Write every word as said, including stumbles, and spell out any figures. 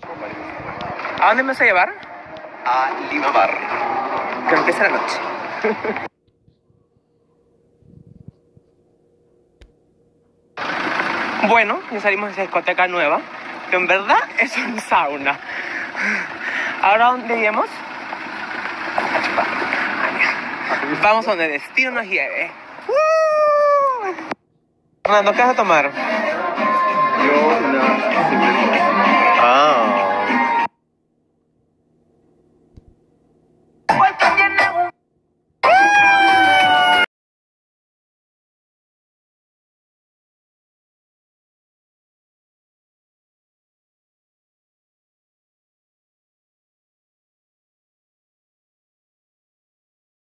¿A dónde me vas a llevar? A Lima Bar. Que empiece la noche. Bueno, ya salimos de esa discoteca nueva, que en verdad es un sauna. ¿Ahora dónde iremos? Vamos donde el destino nos lleve. ¡Uh! Fernando, ¿qué vas a tomar? Yo una cerveza.